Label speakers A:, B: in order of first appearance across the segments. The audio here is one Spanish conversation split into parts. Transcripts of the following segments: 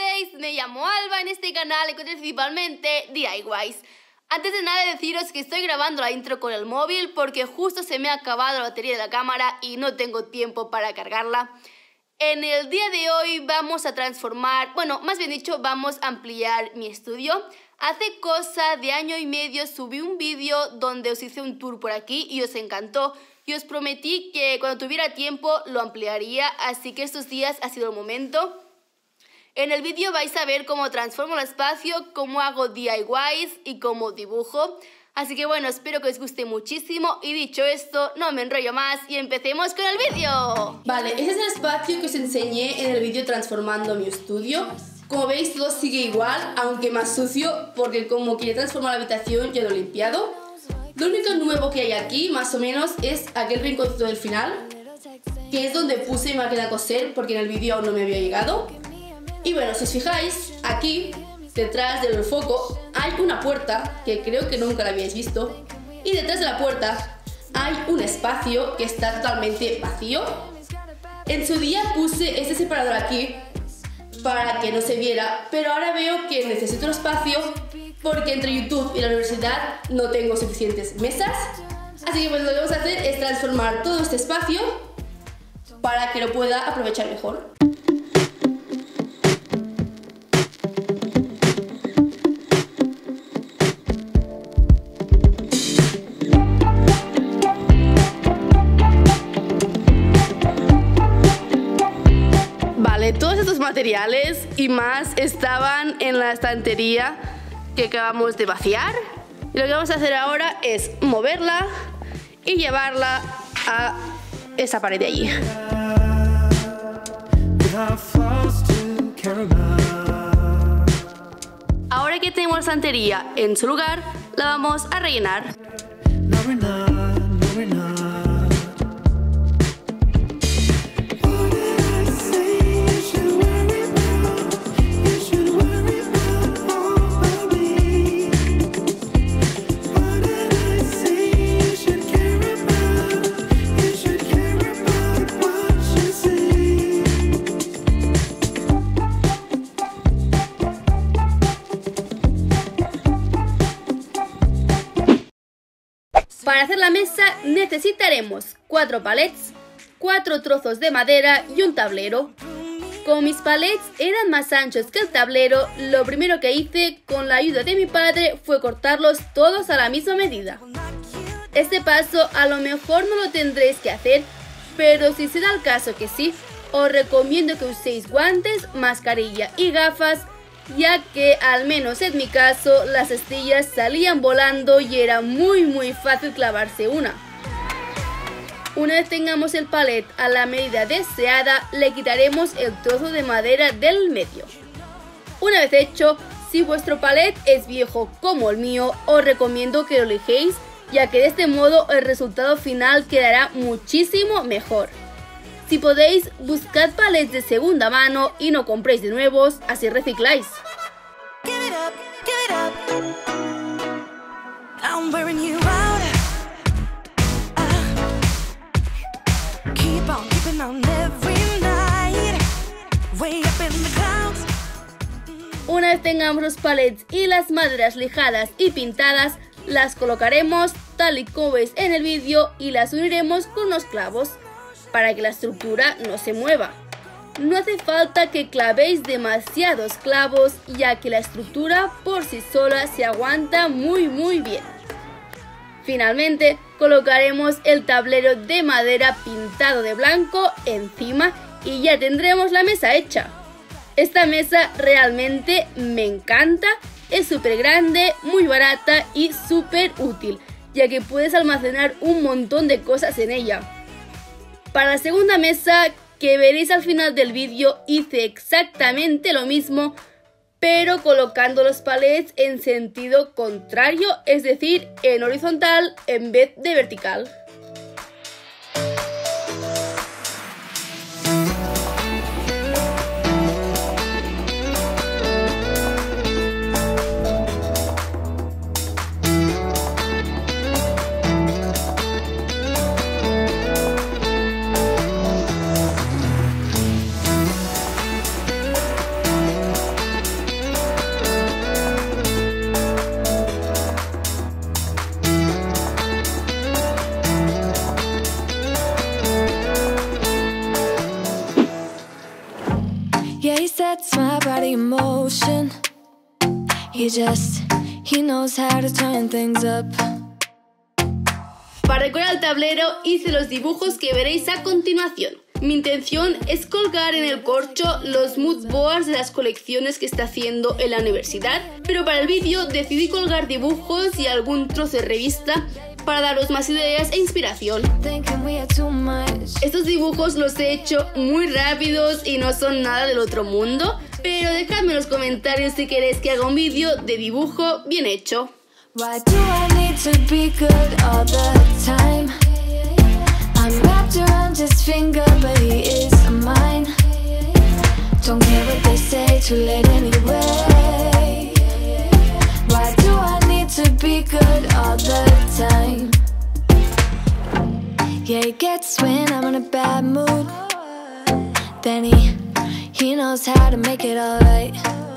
A: conocéis, me llamo Alba, en este canal encontréis principalmente DIYs. Antes de nada deciros que estoy grabando la intro con el móvil porque justo se me ha acabado la batería de la cámara y no tengo tiempo para cargarla. En el día de hoy vamos a transformar, bueno, más bien dicho, vamos a ampliar mi estudio. Hace cosa de año y medio subí un vídeo donde os hice un tour por aquí y os encantó. Y os prometí que cuando tuviera tiempo lo ampliaría, así que estos días ha sido el momento. En el vídeo vais a ver cómo transformo el espacio, cómo hago DIYs y cómo dibujo. Así que bueno, espero que os guste muchísimo y dicho esto, no me enrollo más y empecemos con el vídeo. Vale, ese es el espacio que os enseñé en el vídeo transformando mi estudio. Como veis todo sigue igual, aunque más sucio, porque como quería transformar la habitación ya lo he limpiado. Lo único nuevo que hay aquí, más o menos, es aquel rinconcito del final, que es donde puse mi máquina de coser, porque en el vídeo aún no me había llegado. Y bueno, si os fijáis, aquí, detrás del foco, hay una puerta, que creo que nunca la habíais visto, y detrás de la puerta hay un espacio que está totalmente vacío. En su día puse este separador aquí, para que no se viera, pero ahora veo que necesito un espacio porque entre YouTube y la universidad no tengo suficientes mesas. Así que pues lo que vamos a hacer es transformar todo este espacio para que lo pueda aprovechar mejor. Vale, todos estos materiales y más estaban en la estantería que acabamos de vaciar. Y lo que vamos a hacer ahora es moverla y llevarla a esa pared de allí. Ahora que tenemos la estantería en su lugar, la vamos a rellenar. Para hacer la mesa necesitaremos 4 palets, 4 trozos de madera y un tablero. Como mis palets eran más anchos que el tablero, lo primero que hice con la ayuda de mi padre fue cortarlos todos a la misma medida. Este paso a lo mejor no lo tendréis que hacer, pero si se da el caso que sí, os recomiendo que uséis guantes, mascarilla y gafas, ya que al menos en mi caso las astillas salían volando y era muy fácil clavarse una. Una vez tengamos el palet a la medida deseada, le quitaremos el trozo de madera del medio. Una vez hecho, si vuestro palet es viejo como el mío, os recomiendo que lo lijéis, ya que de este modo el resultado final quedará muchísimo mejor. Si podéis, buscad palets de segunda mano y no compréis de nuevos, así recicláis. Una vez tengamos los palets y las maderas lijadas y pintadas, las colocaremos tal y como veis en el vídeo y las uniremos con unos clavos, para que la estructura no se mueva. No hace falta que clavéis demasiados clavos, ya que la estructura por sí sola se aguanta muy bien. Finalmente colocaremos el tablero de madera pintado de blanco encima y ya tendremos la mesa hecha. Esta mesa realmente me encanta, es súper grande, muy barata y súper útil, ya que puedes almacenar un montón de cosas en ella. Para la segunda mesa, que veréis al final del vídeo, hice exactamente lo mismo, pero colocando los palets en sentido contrario, es decir, en horizontal en vez de vertical.
B: body in motion. He knows how to turn things up.
A: Para decorar el tablero hice los dibujos que veréis a continuación. Mi intención es colgar en el corcho los mood boards de las colecciones que está haciendo en la universidad, pero para el vídeo decidí colgar dibujos y algún trozo de revista para daros más ideas e inspiración. Estos dibujos los he hecho muy rápidos y no son nada del otro mundo, pero dejadme en los comentarios si queréis que haga un vídeo de dibujo bien hecho.
B: Why do I need to be good all the time? I'm wrapped around his finger, but he is mine. Don't care what they say, too late anyway. Why do I need to be good all the time? Yeah, he gets when I'm in a bad mood. Then he knows how to make it alright.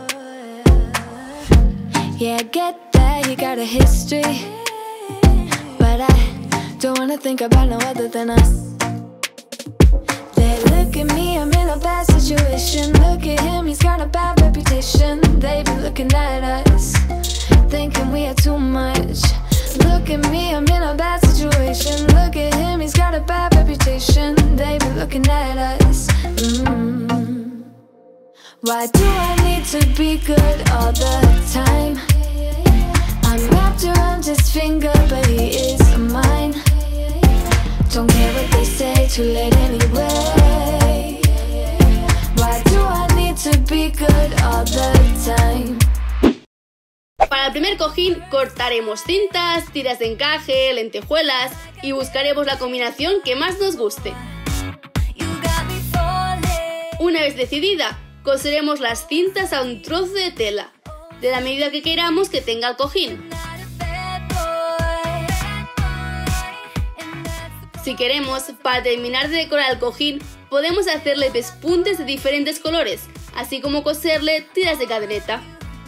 B: Yeah, I get that, he got a history, but I don't wanna think about no other than us. They look at me, I'm in a bad situation. Look at him, he's got a bad reputation. They be looking at us, thinking we are too much. Look at me, I'm in a bad situation. Look at him, he's got a bad reputation. They be looking at us. Why do I need to be good all the time? I'm wrapped around his finger, but he is mine. Don't care what they say, too late anyway. Why do I need to be good all the time?
A: Para el primer cojín cortaremos cintas, tiras de encaje, lentejuelas y buscaremos la combinación que más nos guste. Una vez decidida, coseremos las cintas a un trozo de tela, de la medida que queramos que tenga el cojín. Si queremos, para terminar de decorar el cojín, podemos hacerle pespuntes de diferentes colores, así como coserle tiras de cadeneta.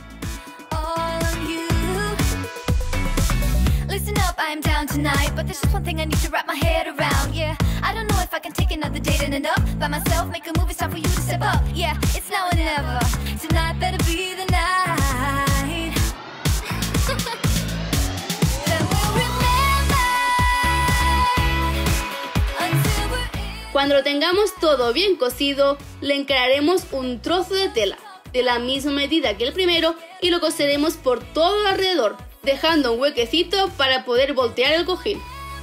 B: I'm down tonight, but there's just one thing I need to wrap my head around. Yeah, I don't know if I can take another date and end up by myself, make a move, it's time for you to step up. Yeah, it's now or never. Tonight better be the night. Then we'll remember until we're in.
A: Cuando lo tengamos todo bien cosido, le encararemos un trozo de tela de la misma medida que el primero y lo coseremos por todo alrededor, dejando un huequecito para poder voltear el cojín.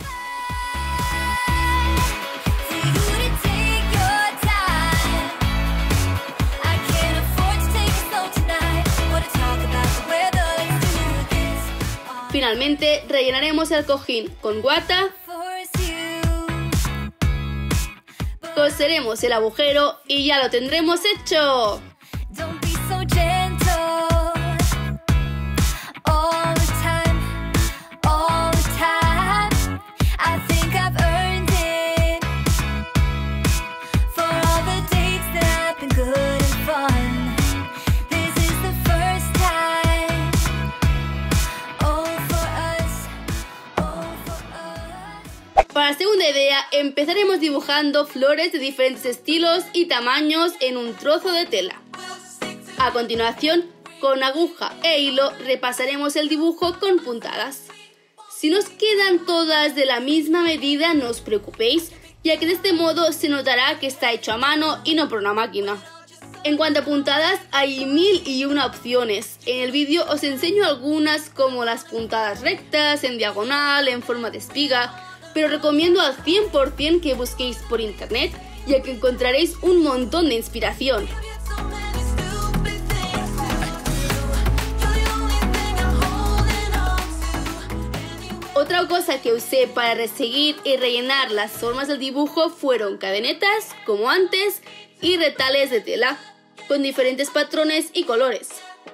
A: Finalmente rellenaremos el cojín con guata, coseremos el agujero y ya lo tendremos hecho. Para la segunda idea, empezaremos dibujando flores de diferentes estilos y tamaños en un trozo de tela. A continuación, con aguja e hilo repasaremos el dibujo con puntadas. Si nos quedan todas de la misma medida, no os preocupéis, ya que de este modo se notará que está hecho a mano y no por una máquina. En cuanto a puntadas, hay 1001 opciones. En el vídeo os enseño algunas como las puntadas rectas, en diagonal, en forma de espiga, pero recomiendo al 100% que busquéis por internet, ya que encontraréis un montón de inspiración. Otra cosa que usé para reseguir y rellenar las formas del dibujo fueron cadenetas, como antes, y retales de tela, con diferentes patrones y colores.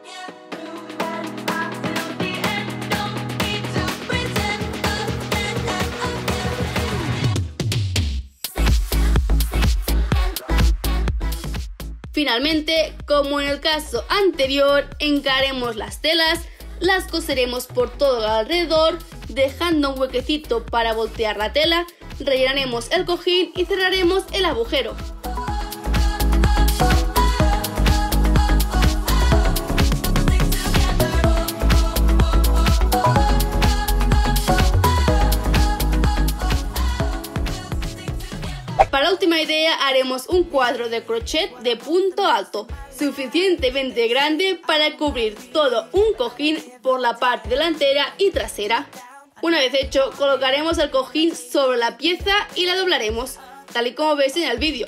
A: Finalmente, como en el caso anterior, encaremos las telas, las coseremos por todo alrededor, dejando un huequecito para voltear la tela, rellenaremos el cojín y cerraremos el agujero. colocaremos un cuadro de crochet de punto alto, suficientemente grande para cubrir todo un cojín por la parte delantera y trasera. Una vez hecho, colocaremos el cojín sobre la pieza y la doblaremos, tal y como veis en el vídeo.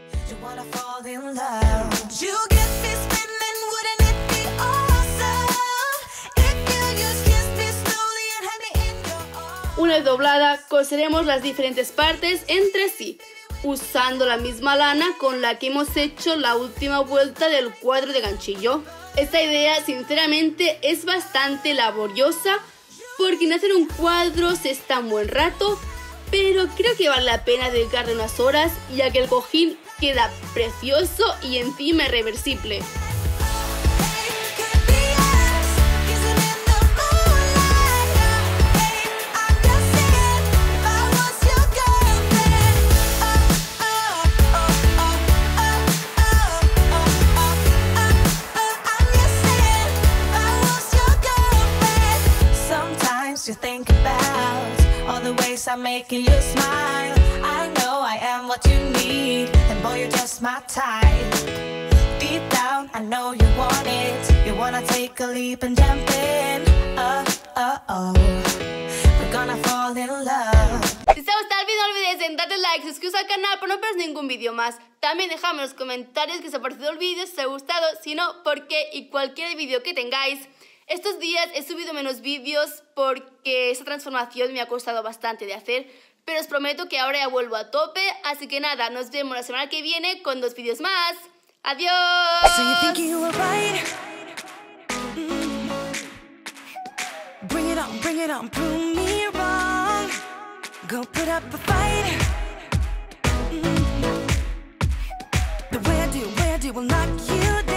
A: Una vez doblada, coseremos las diferentes partes entre sí, usando la misma lana con la que hemos hecho la última vuelta del cuadro de ganchillo. Esta idea, sinceramente, es bastante laboriosa, porque en hacer un cuadro se está un buen rato, pero creo que vale la pena dedicarle unas horas, ya que el cojín queda precioso y encima es reversible.
B: You think about all the ways I'm making you smile. I know I am what you need, and boy, you're just my type. Deep down, I know you want it. You wanna take a leap and jump in. We're gonna fall in love.
A: Si te ha gustado el vídeo, no olvides en darle like, suscribiros al canal para no perder ningún vídeo más. También dejadme en los comentarios qué os ha parecido el vídeo, si os ha gustado, si no, por qué y cualquier vídeo que tengáis. Estos días he subido menos vídeos porque esta transformación me ha costado bastante de hacer, pero os prometo que ahora ya vuelvo a tope, así que nada, nos vemos la semana que viene con 2 vídeos más. ¡Adiós!
B: So you think you were right? Bring it on, prove me wrong. Go put up a fight. The way I do will knock you down.